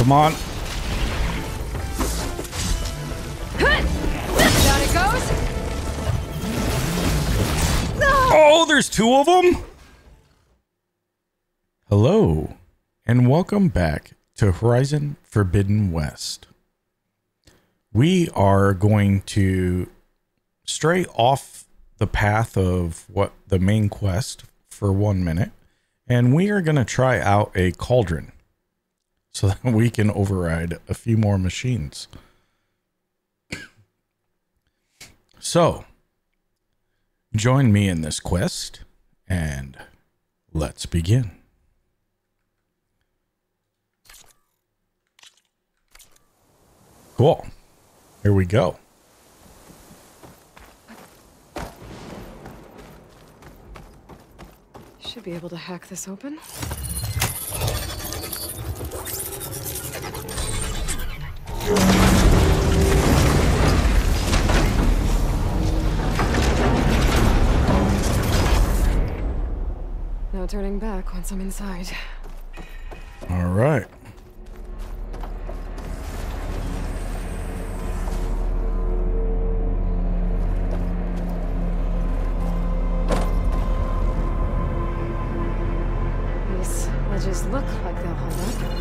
Come on. Down it goes. Oh, there's two of them? Hello, and welcome back to Horizon Forbidden West. We are going to stray off the path of what the main quest for 1 minute, and we are going to try out a cauldron so that we can override a few more machines. So, join me in this quest, and let's begin. Cool. Here we go. Should be able to hack this open. No turning back once I'm inside. All right. These ledges look like they'll hold up.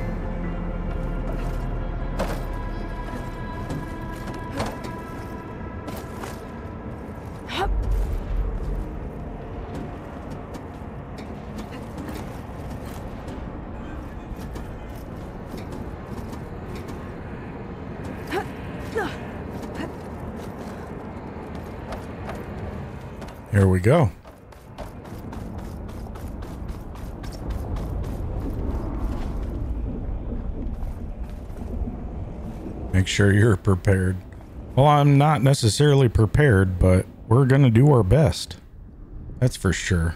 Here we go. Make sure you're prepared. Well, I'm not necessarily prepared, but we're going to do our best. That's for sure.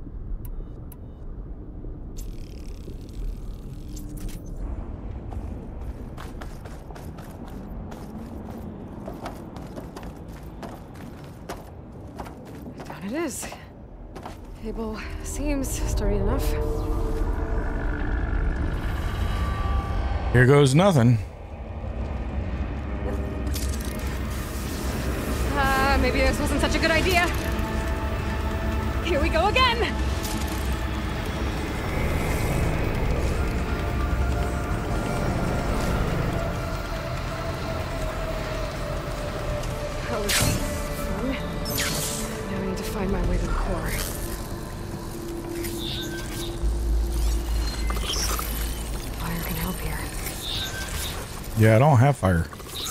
Down it is. Table seems sturdy enough. Here goes nothing. Maybe this wasn't such a good idea. Here we go again! That was fun. Now I need to find my way to the core. Fire can help here. Yeah, I don't have fire.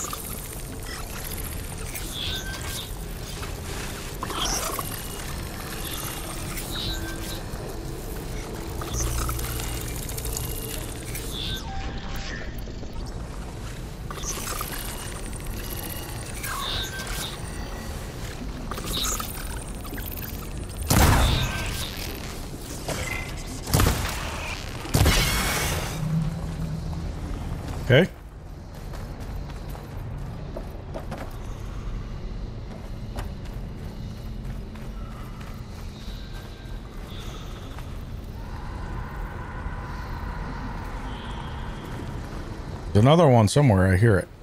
Okay. There's another one somewhere. I hear it.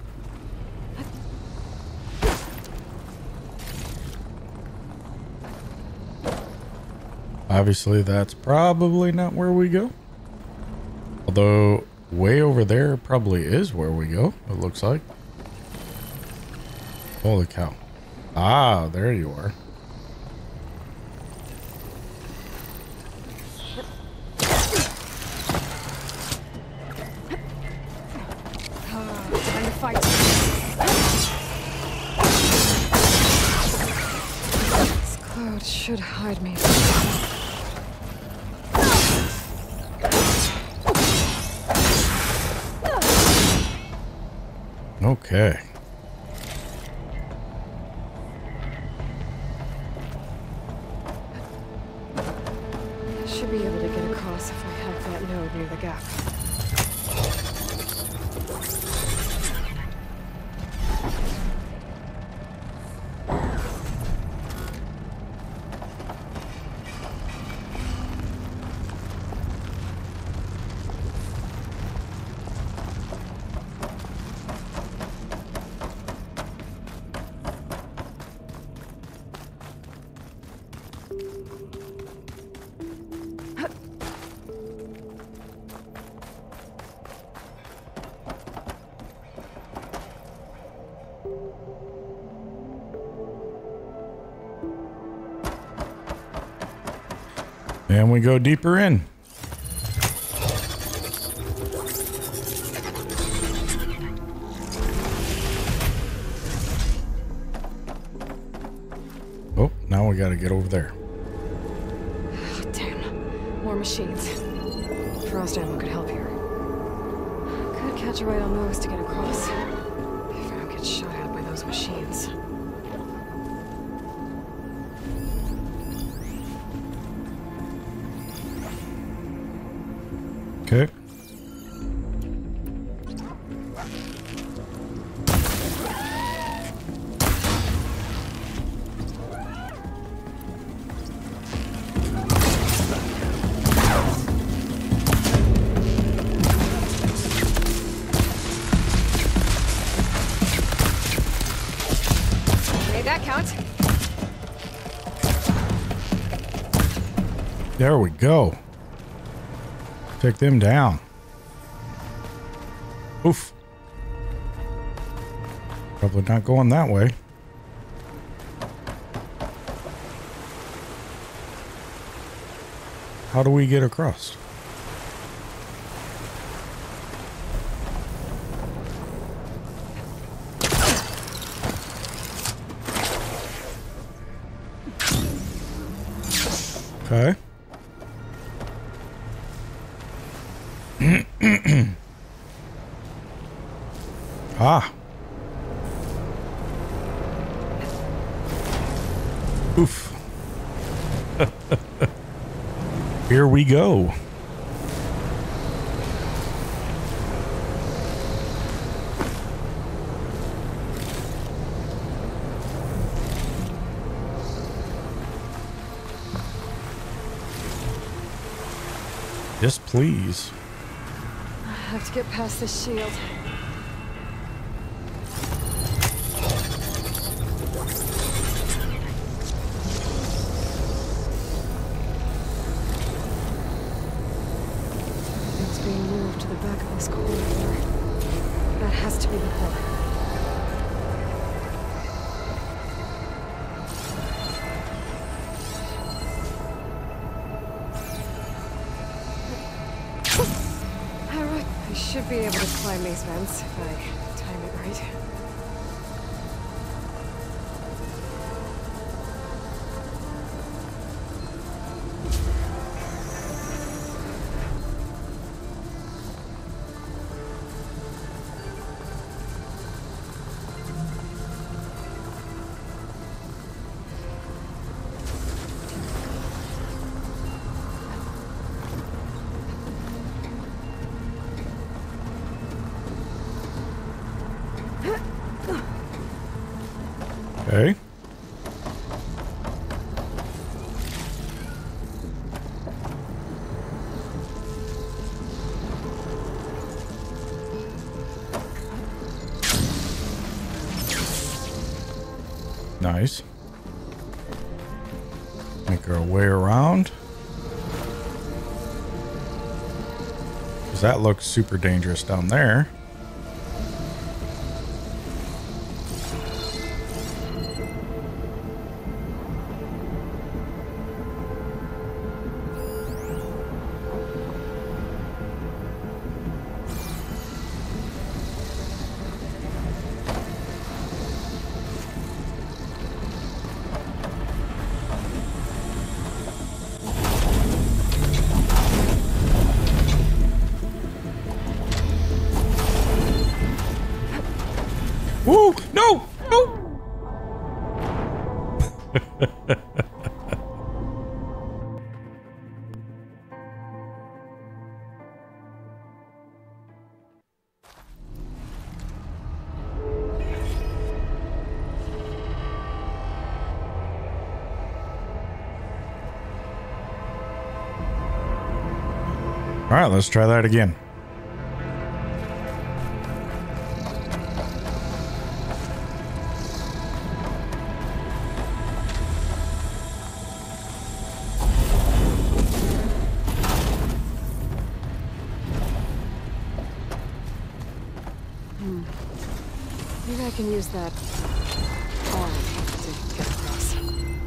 Obviously, that's probably not where we go. Although, way over there probably is where we go, it looks like. Holy cow. Ah, there you are. Time to fight. This cloud should hide me. Okay. Should be able to get across if I have that node near the gap. And we go deeper in. Oh, now we got to get over there. Oh, damn. More machines. Frost ammo could help here. Could catch a ride on those to get across. If I don't get shot at by those machines. Okay. Made that count. There we go. Take them down. Oof. Probably not going that way. How do we get across? Okay. Ah. Oof. Here we go. Yes, please. I have to get past this shield. It's being moved to the back of this corridor. That has to be the core. I should be able to climb these vents if I time it right. Okay. Nice. Make our way around. Because that looks super dangerous down there. Woo! No! No! All right, let's try that again. Maybe I can use that arm to get across.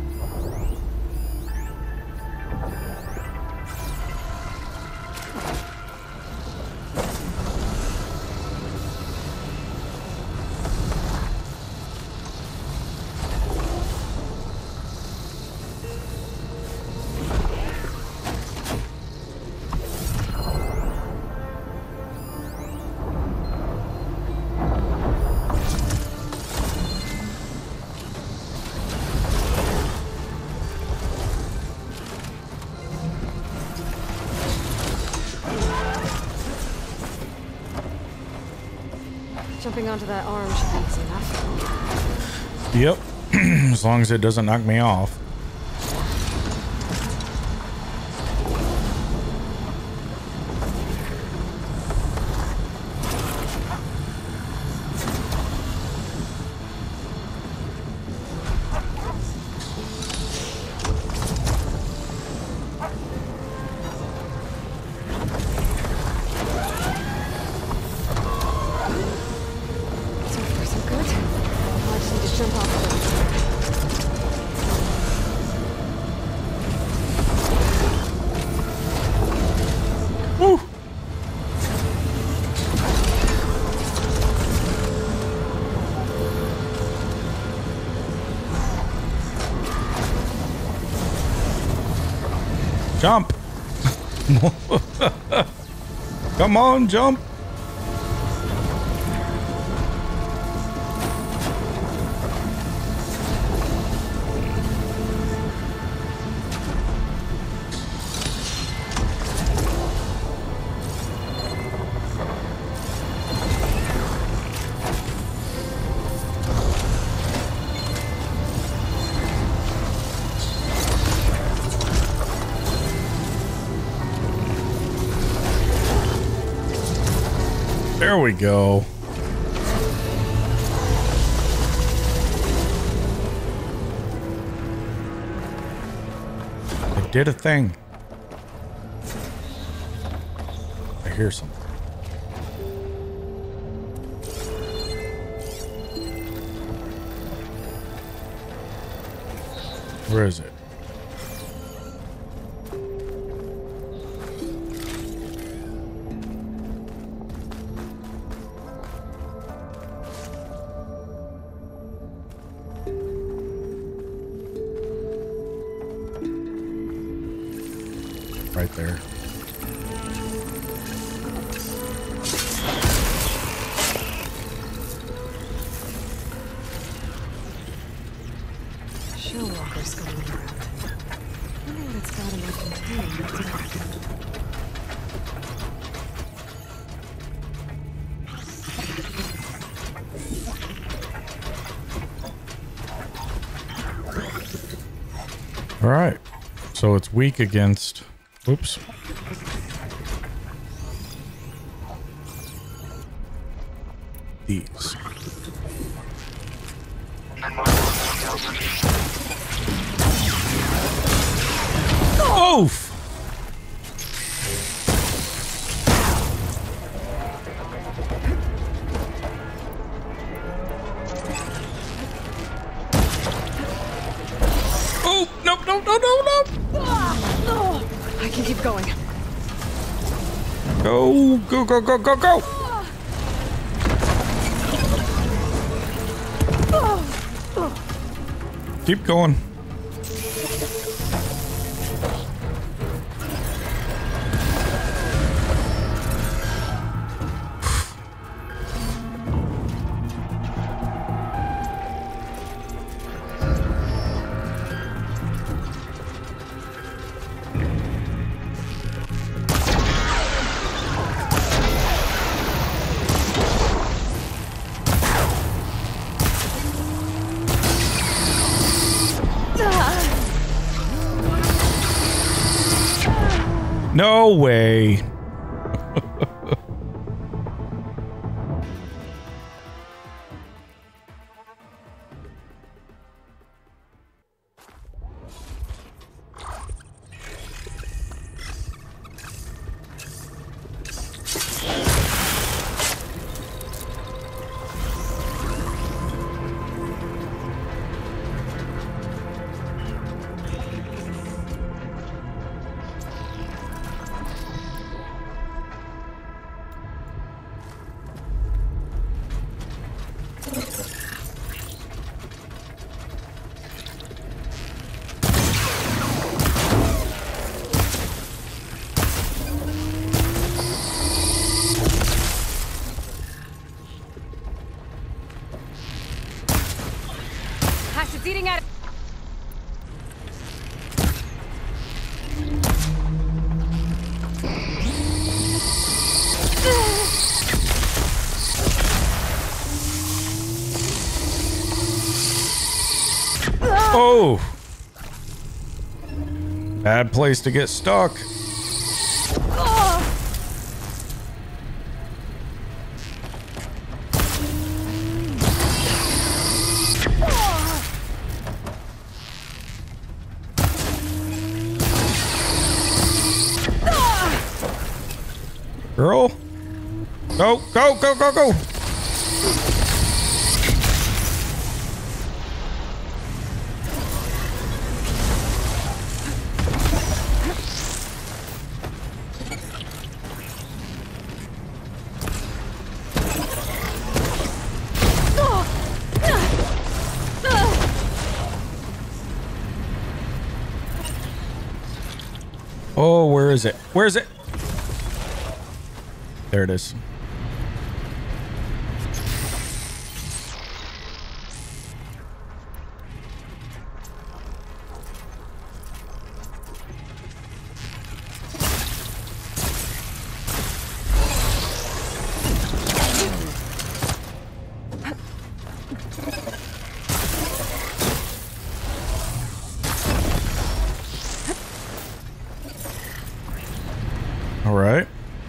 Jumping onto that arm should be easy enough. Yep. As long as it doesn't knock me off. Jump! Come on, jump! There we go. I did a thing. I hear something. Where is it? Right there. Show walkers going around. I wonder what it's got in that container. All right. So it's weak against... Oops. These. Oof! Oh, no, no, no, no, no! I can keep going. Go, go, go, go, go, go! Keep going. No way. It's eating at. Oh! Bad place to get stuck. Girl? Go, go, go, go, go! Oh, where is it? Where is it? There it is. All right.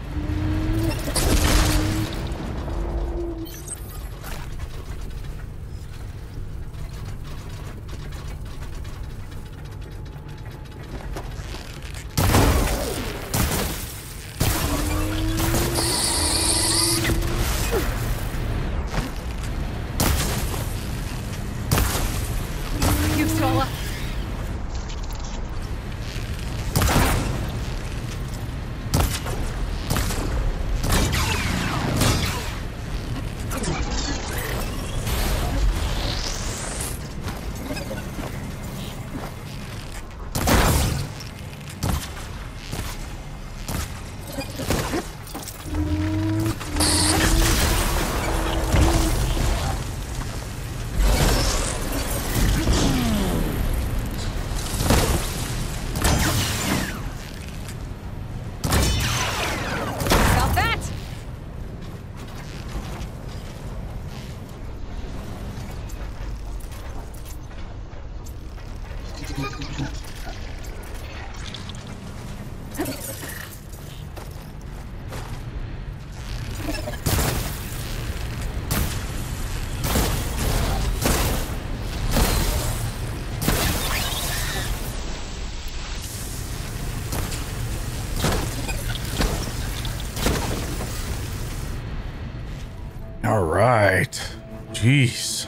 All right. Jeez.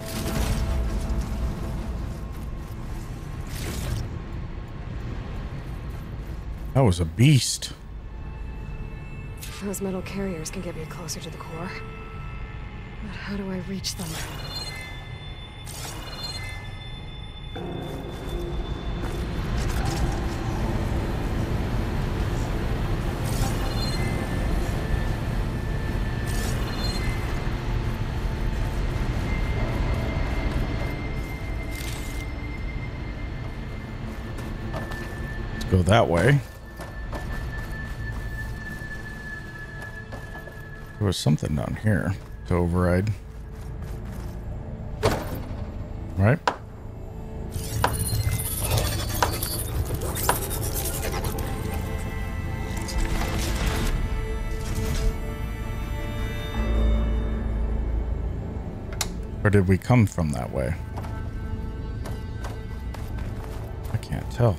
That was a beast. Those metal carriers can get me closer to the core. But how do I reach them? Go that way. There was something down here to override. Right? Or did we come from that way? I can't tell.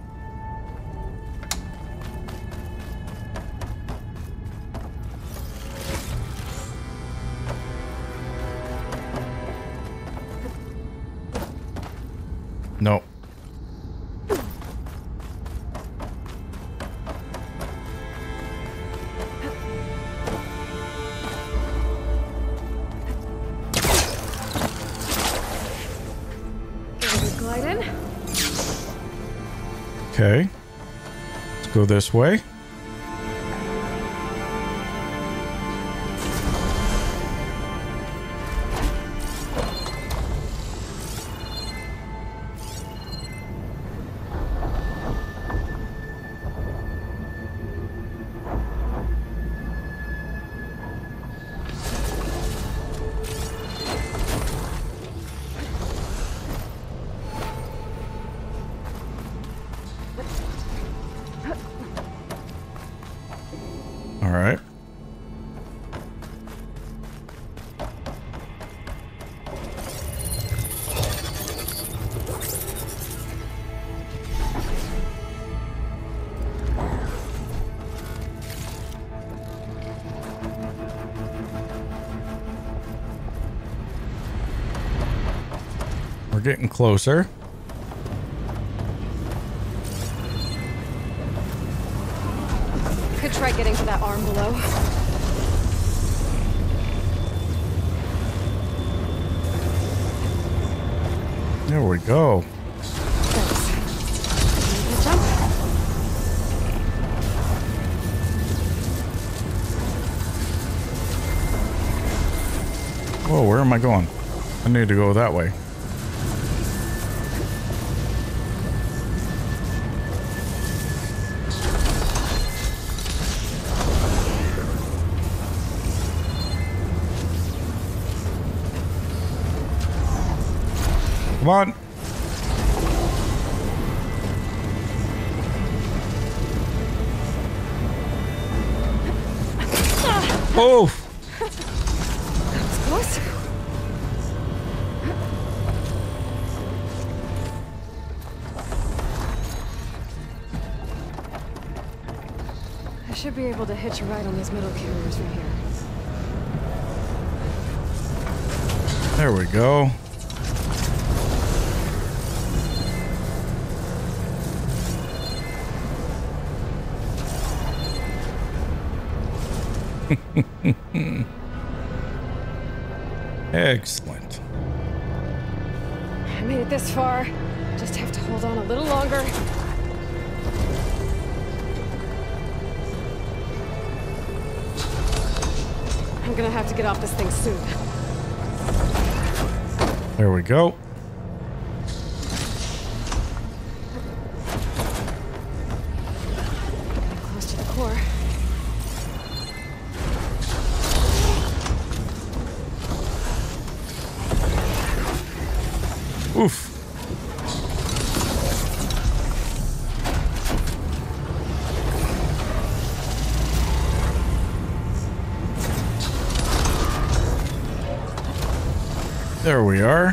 No. Glide in. Okay. Let's go this way. We're getting closer. Could try getting to that arm below. There we go. Thanks. Jump. Whoa, where am I going? I need to go that way. Come on. Oh! That's close. I should be able to hitch a ride on these metal carriers from here. There we go. Excellent. I made it this far. Just have to hold on a little longer. I'm gonna have to get off this thing soon. There we go. Getting close to the core. Oof. There we are.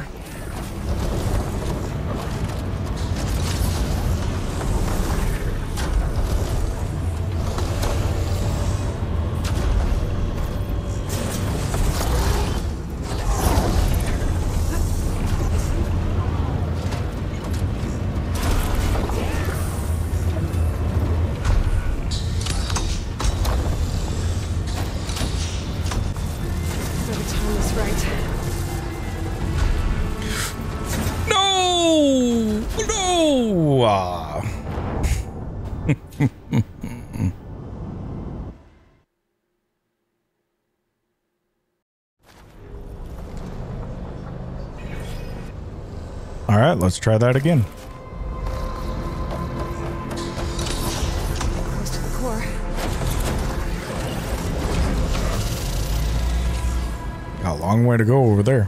All right, let's try that again. Close to the core. Got a long way to go over there.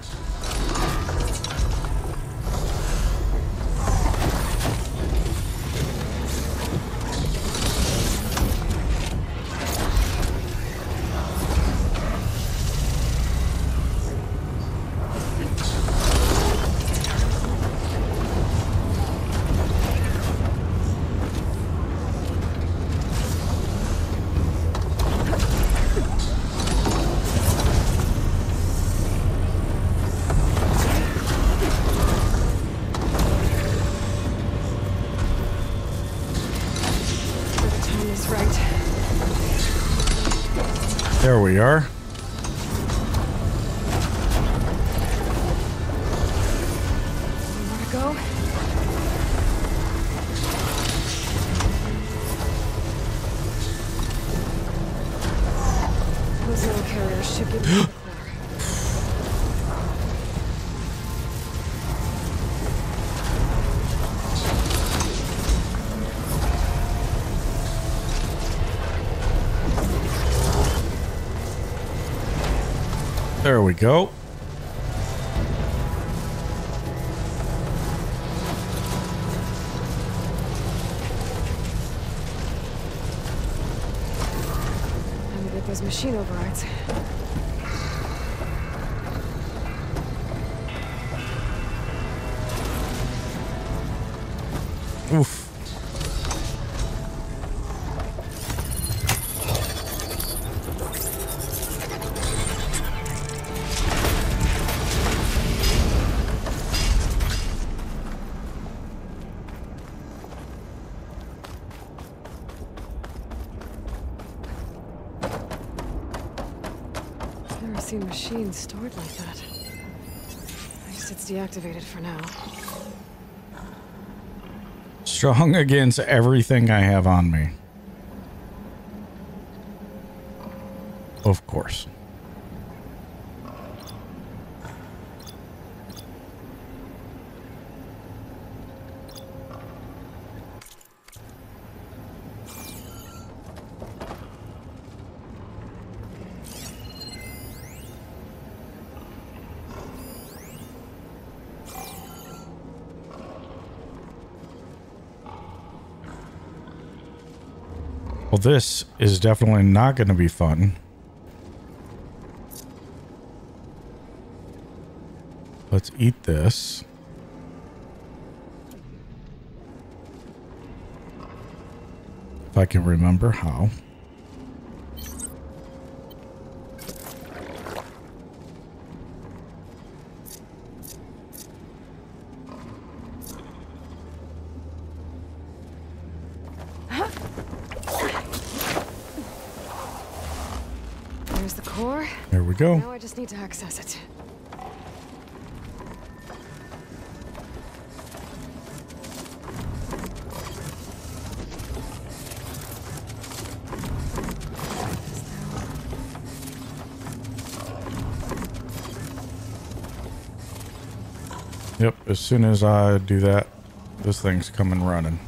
There we are. More to go. Those little carriers should get me to the core. There we go. I'm gonna get those machine overrides. Oof. seen machines stored like that. I guess it's deactivated for now. Strong against everything I have on me. Of course. Well, this is definitely not going to be fun. Let's eat this. If I can remember how. There's the core. There we go. Now I just need to access it. Yep, as soon as I do that, this thing's coming running.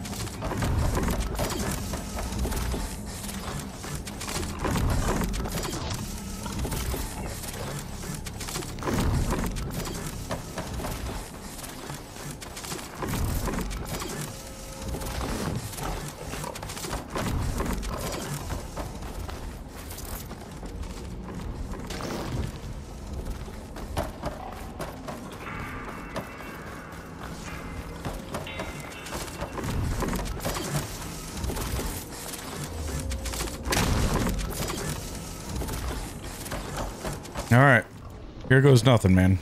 All right, here goes nothing, man.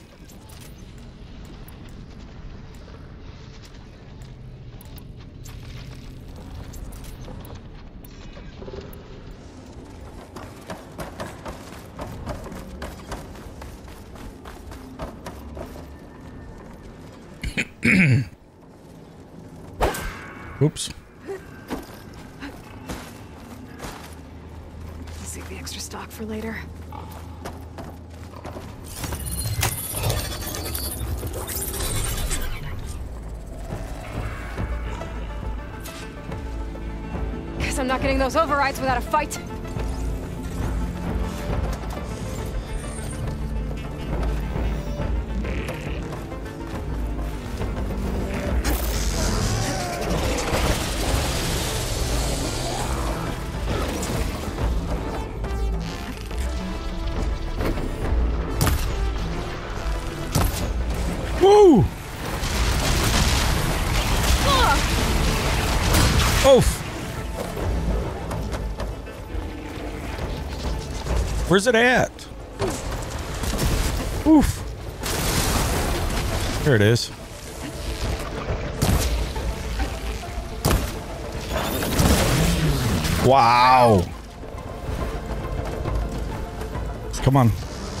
Oops. I'll save the extra stock for later. Guess I'm not getting those overrides without a fight. Woo! Oof! Where's it at? Oof! There it is. Wow! Come on.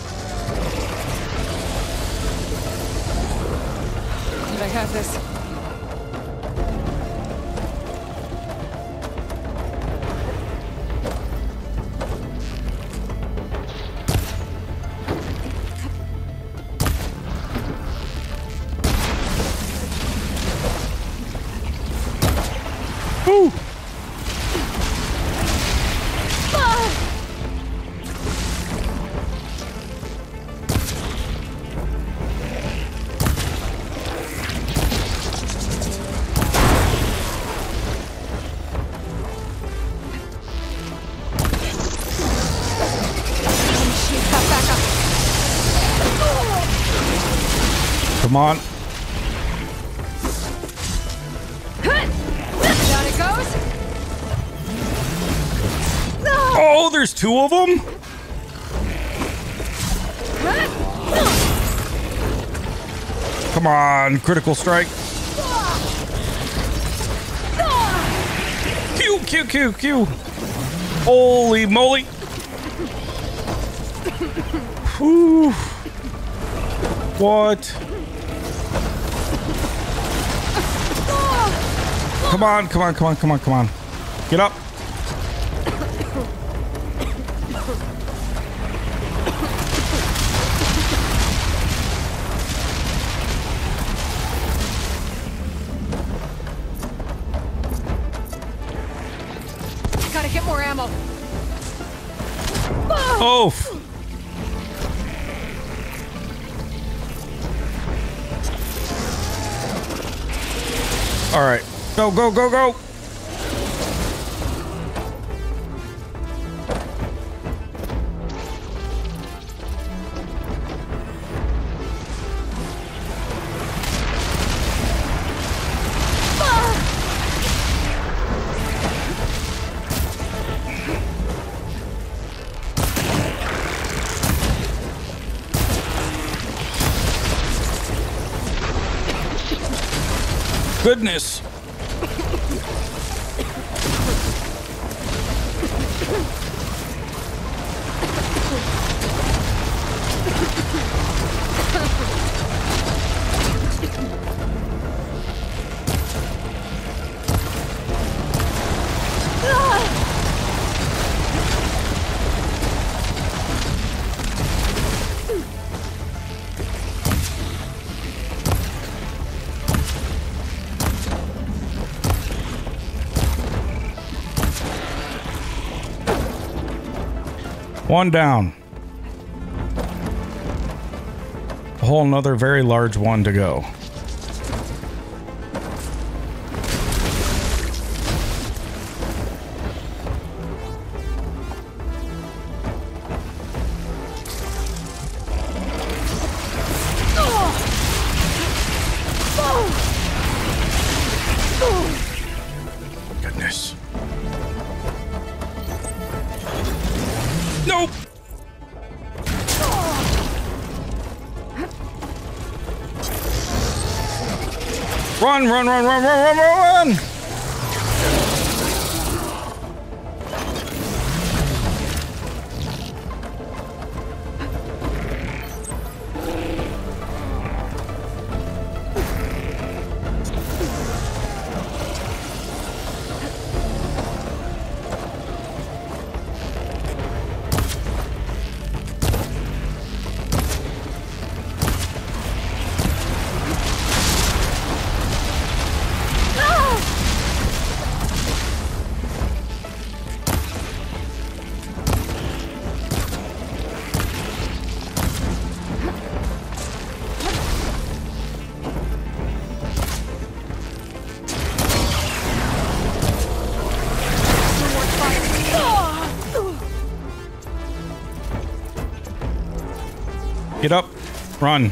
I have this. Woo! Come on. Down it goes. Oh, there's two of them? Come on, critical strike. Q, Q, Q, Q. Holy moly. Whew. What? Come on, come on, come on, come on, come on. Get up. Gotta get more ammo. Oh. All right. Go, go, go, go. Goodness. One down. A whole another very large one to go. Goodness. Nope. Run, run, run, run, run, run, run! Get up. Run.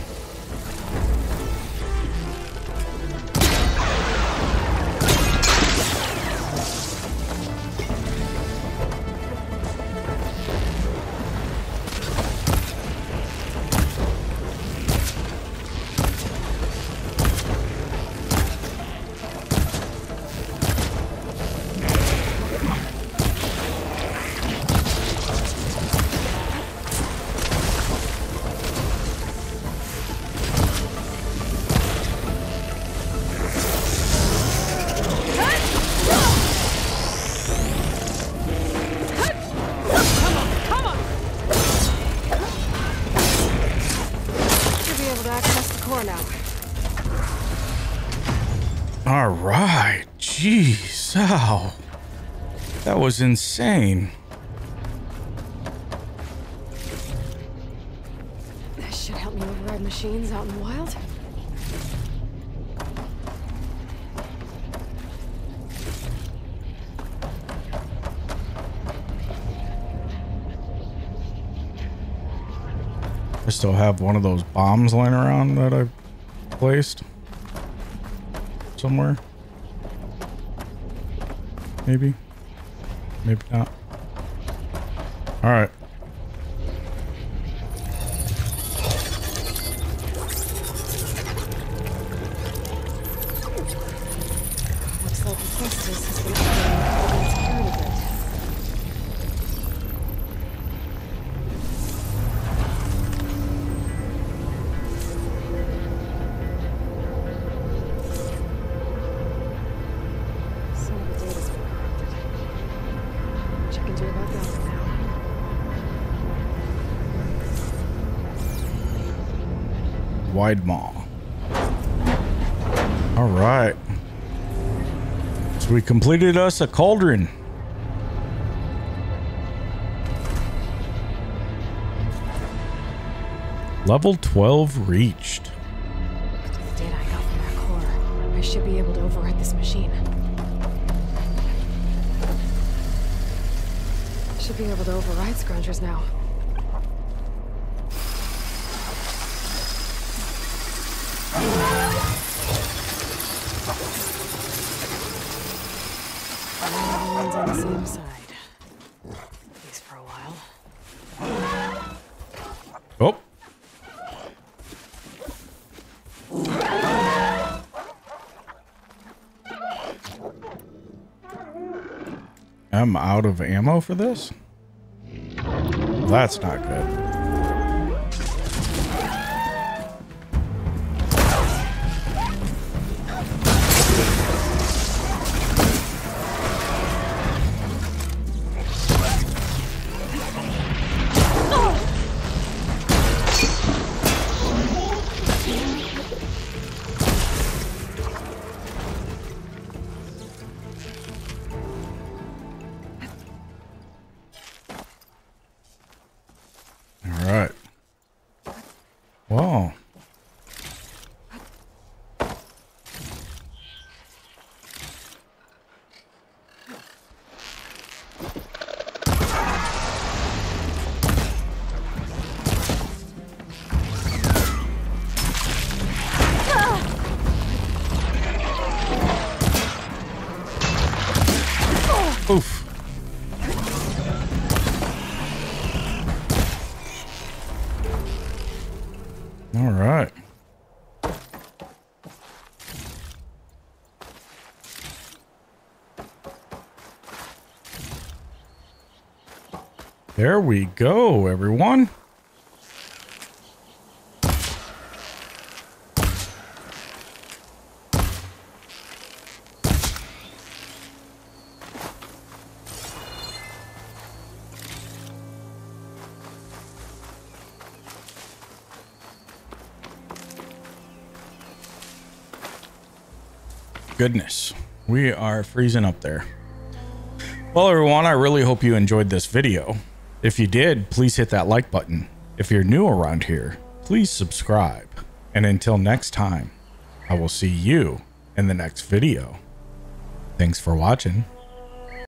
All right. Jeez. Ow. That was insane. That should help me override machines out in the wild. I still have one of those bombs laying around that I placed somewhere. Maybe. Maybe not. All right. Looks like the Festus has been upgrading the security a bit. wide maw. All right. So we completed us a cauldron. Level 12 reached. With the data I got from that core, I should be able to override this machine. Should be able to override scroungers now. Everyone's on the same side. At least for a while. Oh. I'm out of ammo for this? That's not good. Wow. Oof. All right. There we go, everyone. Goodness, we are freezing up there. Well, everyone, I really hope you enjoyed this video. If you did, please hit that like button. If you're new around here, please subscribe. And until next time, I will see you in the next video. Thanks for watching.